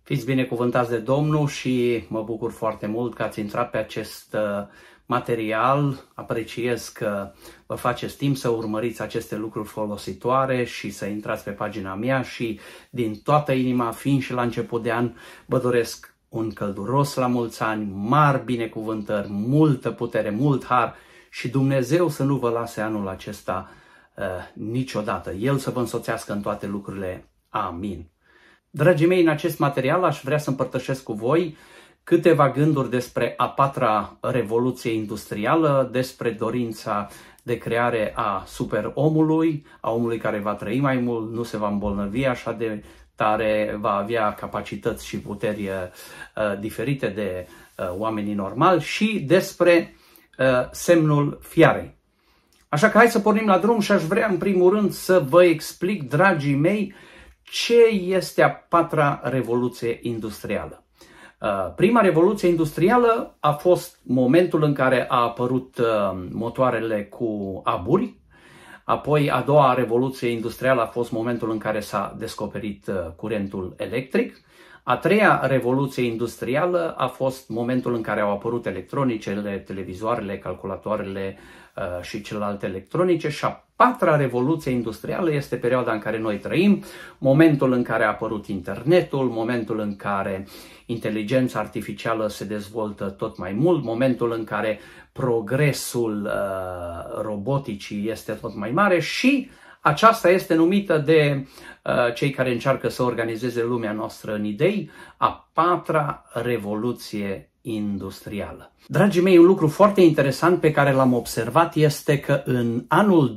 Fiți binecuvântați de Domnul și mă bucur foarte mult că ați intrat pe acest material. Apreciez că vă faceți timp să urmăriți aceste lucruri folositoare și să intrați pe pagina mea și din toată inima, fiind și la început de an, vă doresc un călduros la mulți ani, mari binecuvântări, multă putere, mult har și Dumnezeu să nu vă lase anul acesta niciodată. El să vă însoțească în toate lucrurile. Amin. Dragii mei, în acest material aș vrea să împărtășesc cu voi câteva gânduri despre a patra revoluție industrială, despre dorința de creare a superomului, a omului care va trăi mai mult, nu se va îmbolnăvi așa de tare, va avea capacități și puteri diferite de oamenii normali și despre semnul fiarei. Așa că hai să pornim la drum și aș vrea în primul rând să vă explic, dragii mei, ce este a patra revoluție industrială. Prima revoluție industrială a fost momentul în care a apărut motoarele cu aburi, apoi a doua revoluție industrială a fost momentul în care s-a descoperit curentul electric, a treia revoluție industrială a fost momentul în care au apărut electronicele, televizoarele, calculatoarele și celelalte electronice și a patra revoluție industrială este perioada în care noi trăim, momentul în care a apărut internetul, momentul în care inteligența artificială se dezvoltă tot mai mult, momentul în care progresul roboticii este tot mai mare și aceasta este numită de cei care încearcă să organizeze lumea noastră în idei, a patra revoluție industrială. Dragii mei, un lucru foarte interesant pe care l-am observat este că în anul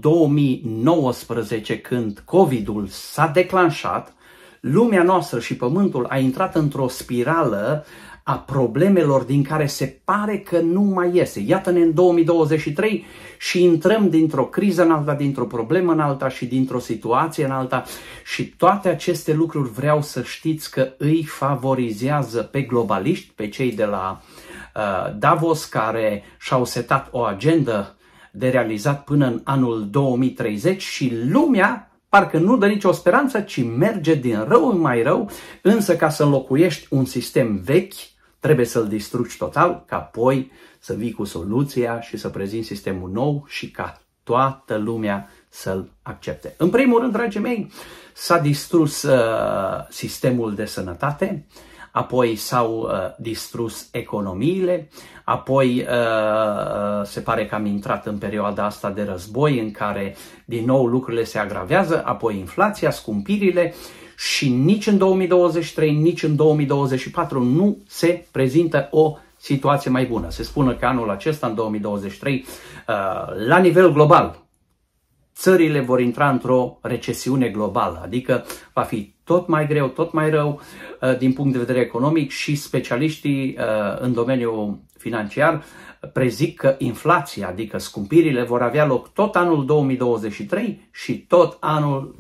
2019, când COVID-ul s-a declanșat, lumea noastră și Pământul a intrat într-o spirală a problemelor din care se pare că nu mai iese. Iată-ne în 2023 și intrăm dintr-o criză în alta, dintr-o problemă în alta și dintr-o situație în alta și toate aceste lucruri vreau să știți că îi favorizează pe globaliști, pe cei de la Davos care și-au setat o agendă de realizat până în anul 2030 și lumea parcă nu dă nicio speranță, ci merge din rău în mai rău, însă ca să înlocuiești un sistem vechi, trebuie să-l distrugi total, ca apoi să vii cu soluția și să prezinți sistemul nou și ca toată lumea să-l accepte. În primul rând, dragii mei, s-a distrus sistemul de sănătate, apoi s-au distrus economiile, apoi se pare că am intrat în perioada asta de război în care din nou lucrurile se agravează, apoi inflația, scumpirile și nici în 2023, nici în 2024 nu se prezintă o situație mai bună. Se spune că anul acesta, în 2023, la nivel global, țările vor intra într-o recesiune globală, adică va fi tot mai greu, tot mai rău din punct de vedere economic și specialiștii în domeniul financiar prezic că inflația, adică scumpirile, vor avea loc tot anul 2023 și tot anul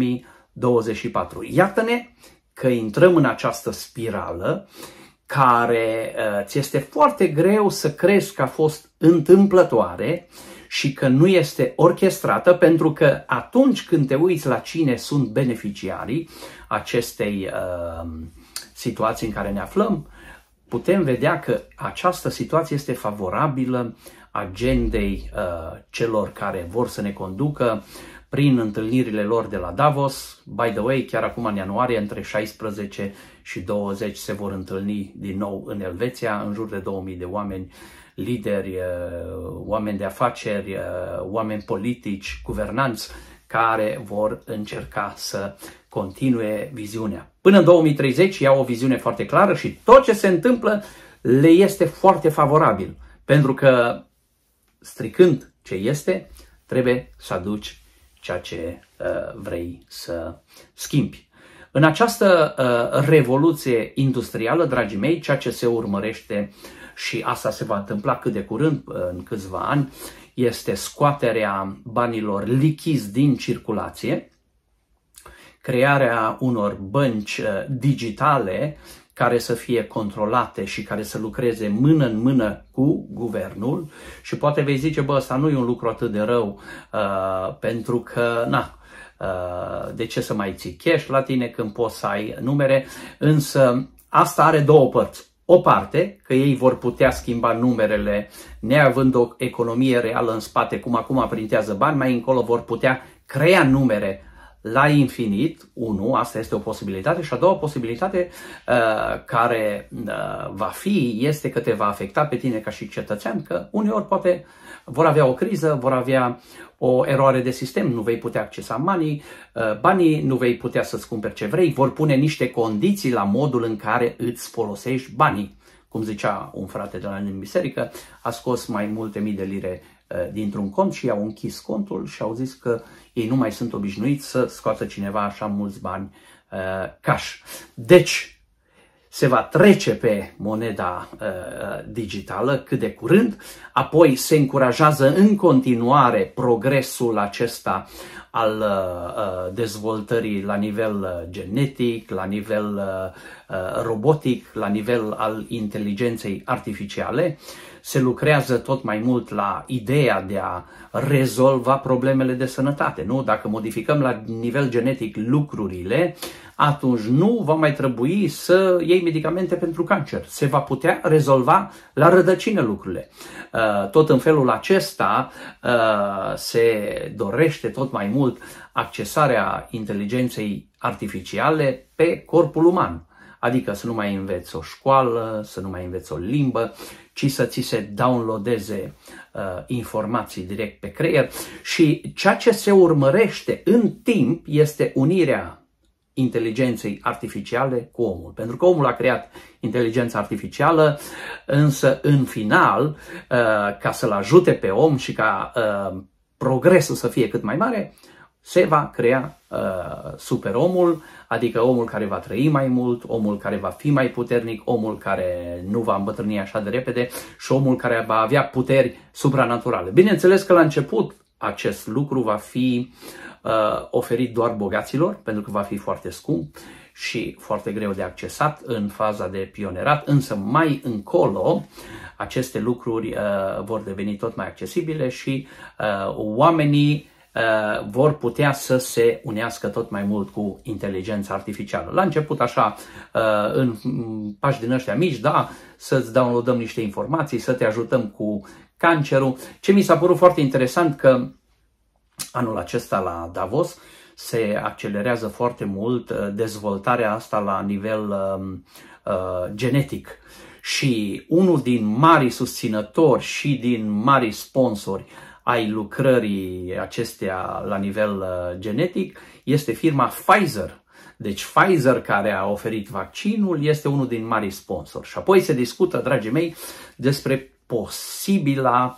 2024. Iată-ne că intrăm în această spirală care ți este foarte greu să crezi că a fost întâmplătoare și că nu este orchestrată, pentru că atunci când te uiți la cine sunt beneficiarii acestei situații în care ne aflăm, putem vedea că această situație este favorabilă agendei celor care vor să ne conducă prin întâlnirile lor de la Davos. By the way, chiar acum în ianuarie, între 16 și 20 se vor întâlni din nou în Elveția, în jur de 2000 de oameni, lideri, oameni de afaceri, oameni politici, guvernanți, care vor încerca să continue viziunea. Până în 2030 iau o viziune foarte clară și tot ce se întâmplă le este foarte favorabil, pentru că stricând ce este, trebuie să aduci ceea ce vrei să schimbi. În această revoluție industrială, dragii mei, ceea ce se urmărește și asta se va întâmpla cât de curând, în câțiva ani, este scoaterea banilor lichizi din circulație, crearea unor bănci digitale care să fie controlate și care să lucreze mână în mână cu guvernul și poate vei zice, bă, ăsta nu e un lucru atât de rău pentru că, de ce să mai ții cash la tine când poți să ai numere, însă asta are două părți. O parte, că ei vor putea schimba numerele neavând o economie reală în spate, cum acum printează bani, mai încolo vor putea crea numere la infinit, asta este o posibilitate, și a doua posibilitate care va fi, este că te va afecta pe tine ca și cetățean, că uneori poate vor avea o criză, vor avea o eroare de sistem, nu vei putea accesa banii, nu vei putea să-ți cumperi ce vrei, vor pune niște condiții la modul în care îți folosești banii. Cum zicea un frate de la mine în biserică, a scos mai multe mii de lire dintr-un cont și i-au închis contul și au zis că ei nu mai sunt obișnuiți să scoată cineva așa mulți bani cash. Deci, se va trece pe moneda digitală cât de curând, apoi se încurajează în continuare progresul acesta al dezvoltării la nivel genetic, la nivel robotic, la nivel al inteligenței artificiale. Se lucrează tot mai mult la ideea de a rezolva problemele de sănătate. Nu? Dacă modificăm la nivel genetic lucrurile, atunci nu va mai trebui să iei medicamente pentru cancer. Se va putea rezolva la rădăcină lucrurile. Tot în felul acesta se dorește tot mai mult accesarea inteligenței artificiale pe corpul uman. Adică să nu mai înveți o școală, să nu mai înveți o limbă, ci să ți se downloadeze informații direct pe creier. Și ceea ce se urmărește în timp este unirea inteligenței artificiale cu omul. Pentru că omul a creat inteligența artificială, însă în final, ca să-l ajute pe om și ca progresul să fie cât mai mare, se va crea superomul, adică omul care va trăi mai mult, omul care va fi mai puternic, omul care nu va îmbătrâni așa de repede și omul care va avea puteri supranaturale. Bineînțeles că la început acest lucru va fi oferit doar bogaților, pentru că va fi foarte scump și foarte greu de accesat în faza de pionerat, însă mai încolo aceste lucruri vor deveni tot mai accesibile și oamenii vor putea să se unească tot mai mult cu inteligența artificială. La început așa, în pași din ăștia mici, da, să-ți downloadăm niște informații, să te ajutăm cu cancerul. Ce mi s-a părut foarte interesant că anul acesta la Davos se accelerează foarte mult dezvoltarea asta la nivel genetic. Și unul din marii susținători și din marii sponsori ai lucrării acestea la nivel genetic este firma Pfizer. Deci Pfizer, care a oferit vaccinul, este unul din marii sponsori. Și apoi se discută, dragii mei, despre posibila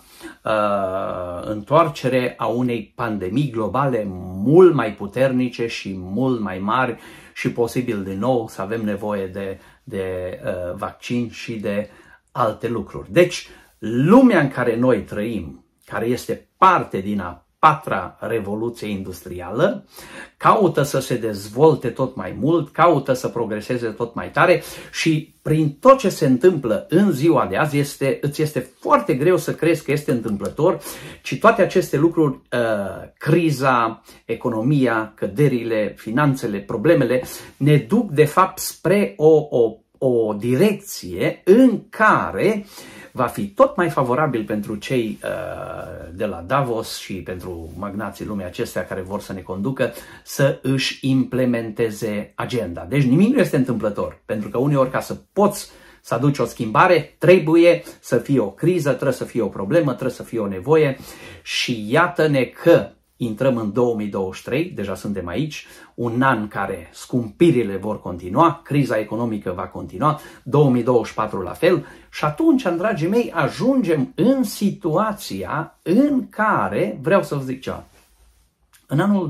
întoarcere a unei pandemii globale mult mai puternice și mult mai mari și posibil din nou să avem nevoie de vaccin și de alte lucruri. Deci, lumea în care noi trăim, care este parte din a patra revoluție industrială, caută să se dezvolte tot mai mult, caută să progreseze tot mai tare și prin tot ce se întâmplă în ziua de azi îți este foarte greu să crezi că este întâmplător, ci toate aceste lucruri, criza, economia, căderile, finanțele, problemele, ne duc de fapt spre o direcție în care va fi tot mai favorabil pentru cei de la Davos și pentru magnații lumii acestea care vor să ne conducă să își implementeze agenda. Deci nimic nu este întâmplător, pentru că uneori ca să poți să aduci o schimbare, trebuie să fie o criză, trebuie să fie o problemă, trebuie să fie o nevoie și iată-ne că intrăm în 2023, deja suntem aici, un an în care scumpirile vor continua, criza economică va continua, 2024 la fel și atunci, dragii mei, ajungem în situația în care, vreau să vă zic ceva, în anul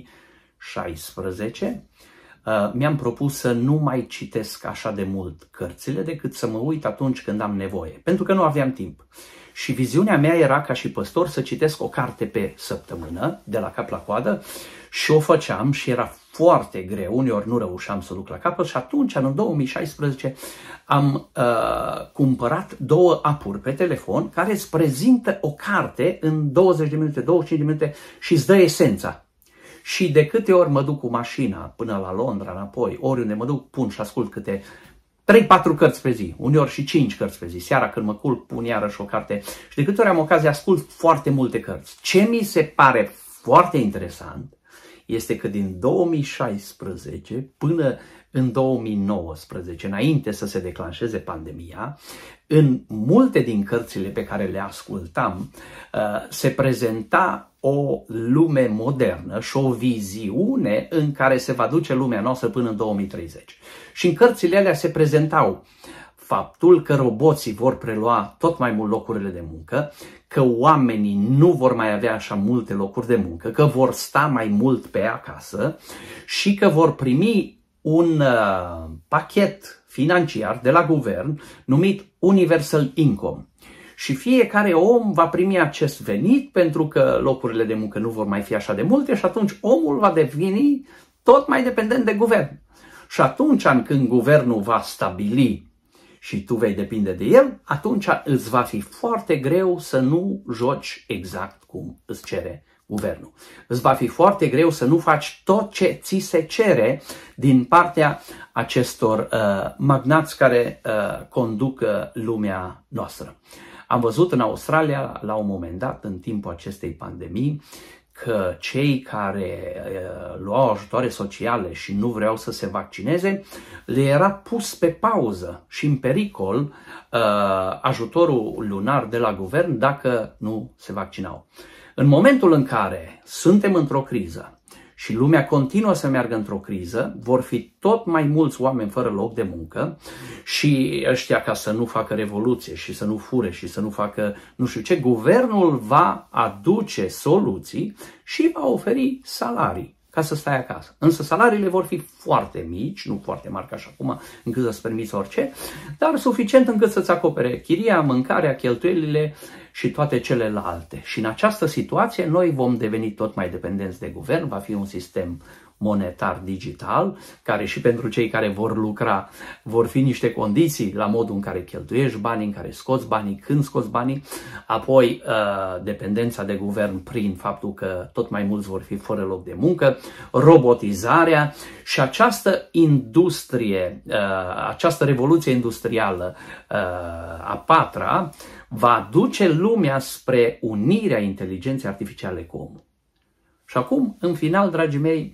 2016 mi-am propus să nu mai citesc așa de mult cărțile decât să mă uit atunci când am nevoie, pentru că nu aveam timp. Și viziunea mea era ca și păstor să citesc o carte pe săptămână, de la cap la coadă, și o făceam și era foarte greu, uneori nu reușeam să duc la capăt și atunci, în 2016, am cumpărat 2 apuri pe telefon care îți prezintă o carte în 20 de minute, 25 de minute și îți dă esența. Și de câte ori mă duc cu mașina până la Londra, înapoi, oriunde mă duc, pun și ascult câte 3-4 cărți pe zi, uneori și 5 cărți pe zi. Seara când mă culc, pun iarăși o carte și de câte ori am ocazie ascult foarte multe cărți. Ce mi se pare foarte interesant este că din 2016 până în 2019, înainte să se declanșeze pandemia, în multe din cărțile pe care le ascultam, se prezenta o lume modernă și o viziune în care se va duce lumea noastră până în 2030. Și în cărțile alea se prezentau faptul că roboții vor prelua tot mai mult locurile de muncă, că oamenii nu vor mai avea așa multe locuri de muncă, că vor sta mai mult pe acasă și că vor primi un pachet financiar de la guvern numit Universal Income. Și fiecare om va primi acest venit pentru că locurile de muncă nu vor mai fi așa de multe și atunci omul va deveni tot mai dependent de guvern. Și atunci când guvernul va stabili și tu vei depinde de el, atunci îți va fi foarte greu să nu joci exact cum îți cere guvernul. Îți va fi foarte greu să nu faci tot ce ți se cere din partea acestor magnați care conduc lumea noastră. Am văzut în Australia, la un moment dat, în timpul acestei pandemii, că cei care luau ajutoare sociale și nu vreau să se vaccineze, le era pus pe pauză și în pericol ajutorul lunar de la guvern dacă nu se vaccinau. În momentul în care suntem într-o criză și lumea continuă să meargă într-o criză, vor fi tot mai mulți oameni fără loc de muncă și ăștia, ca să nu facă revoluție și să nu fure și să nu facă nu știu ce, guvernul va aduce soluții și va oferi salarii ca să stai acasă. Însă salariile vor fi foarte mici, nu foarte mari ca și acum, încât să-ți permiți orice, dar suficient încât să-ți acopere chiria, mâncarea, cheltuielile și toate celelalte. Și în această situație noi vom deveni tot mai dependenți de guvern, va fi un sistem monetar digital, care și pentru cei care vor lucra vor fi niște condiții la modul în care cheltuiești banii, în care scoți banii, când scoți banii, apoi dependența de guvern prin faptul că tot mai mulți vor fi fără loc de muncă, robotizarea și această industrie, această revoluție industrială a patra va duce lumea spre unirea inteligenței artificiale cu omul. Și acum, în final, dragii mei,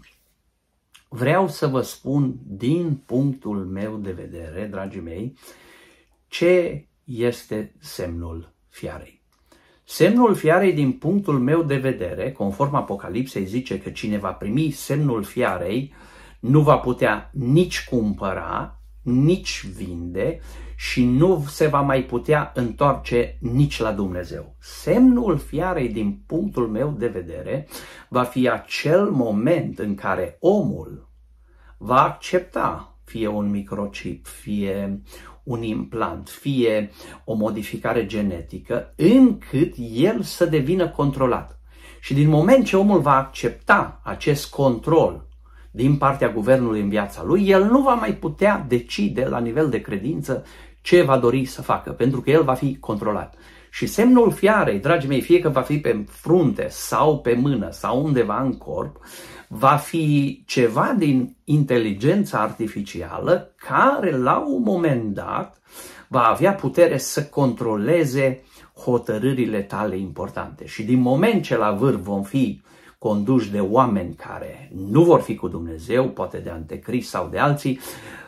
vreau să vă spun din punctul meu de vedere, dragii mei, ce este semnul fiarei. Semnul fiarei, din punctul meu de vedere, conform Apocalipsei, zice că cine va primi semnul fiarei nu va putea nici cumpăra, nici vinde și nu se va mai putea întoarce nici la Dumnezeu. Semnul fiarei, din punctul meu de vedere, va fi acel moment în care omul va accepta fie un microchip, fie un implant, fie o modificare genetică, încât el să devină controlat. Și din moment ce omul va accepta acest control din partea guvernului în viața lui, el nu va mai putea decide la nivel de credință ce va dori să facă, pentru că el va fi controlat. Și semnul fiarei, dragii mei, fie că va fi pe frunte sau pe mână sau undeva în corp, va fi ceva din inteligența artificială care la un moment dat va avea putere să controleze hotărârile tale importante. Și din moment ce la vârf vom fi conduși de oameni care nu vor fi cu Dumnezeu, poate de anticrist sau de alții,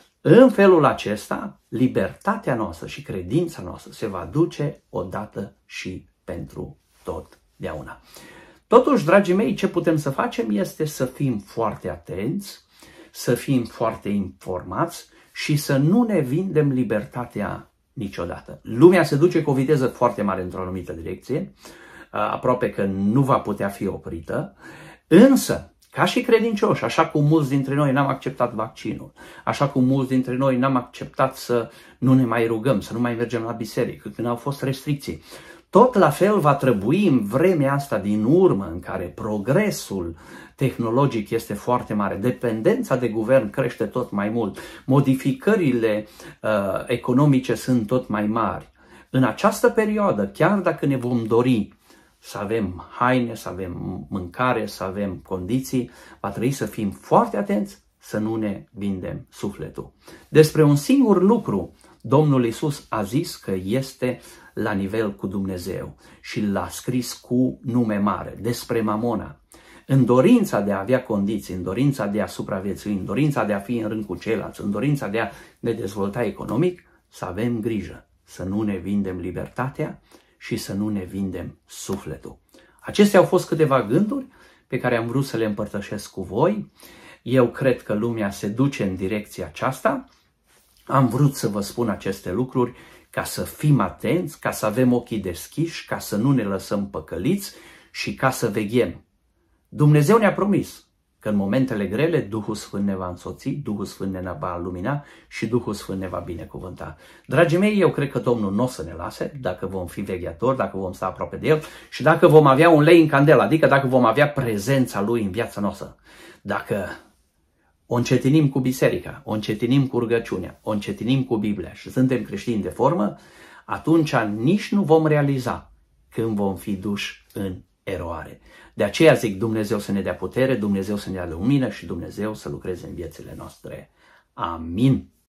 în felul acesta, libertatea noastră și credința noastră se va duce odată și pentru totdeauna. Totuși, dragii mei, ce putem să facem este să fim foarte atenți, să fim foarte informați și să nu ne vindem libertatea niciodată. Lumea se duce cu o viteză foarte mare într-o anumită direcție, aproape că nu va putea fi oprită, însă, ca și credincioși, așa cum mulți dintre noi n-am acceptat vaccinul, așa cum mulți dintre noi n-am acceptat să nu ne mai rugăm, să nu mai mergem la biserică, când au fost restricții, tot la fel va trebui în vremea asta din urmă, în care progresul tehnologic este foarte mare, dependența de guvern crește tot mai mult, modificările economice sunt tot mai mari. În această perioadă, chiar dacă ne vom dori să avem haine, să avem mâncare, să avem condiții, va trebui să fim foarte atenți, să nu ne vindem sufletul. Despre un singur lucru Domnul Iisus a zis că este la nivel cu Dumnezeu și l-a scris cu nume mare, despre Mamona. În dorința de a avea condiții, în dorința de a supraviețui, în dorința de a fi în rând cu ceilalți, în dorința de a ne dezvolta economic, să avem grijă să nu ne vindem libertatea și să nu ne vindem sufletul. Acestea au fost câteva gânduri pe care am vrut să le împărtășesc cu voi. Eu cred că lumea se duce în direcția aceasta. Am vrut să vă spun aceste lucruri ca să fim atenți, ca să avem ochii deschiși, ca să nu ne lăsăm păcăliți și ca să veghem. Dumnezeu ne-a promis că în momentele grele Duhul Sfânt ne va însoți, Duhul Sfânt ne va lumina și Duhul Sfânt ne va binecuvânta. Dragii mei, eu cred că Domnul nu o să ne lase dacă vom fi vegheatori, dacă vom sta aproape de El și dacă vom avea un lei în candelă, adică dacă vom avea prezența Lui în viața noastră. Dacă o încetinim cu biserica, o încetinim cu rugăciunea, o încetinim cu Biblia și suntem creștini de formă, atunci nici nu vom realiza când vom fi duși în eroare. De aceea zic, Dumnezeu să ne dea putere, Dumnezeu să ne dea lumină și Dumnezeu să lucreze în viețile noastre. Amin.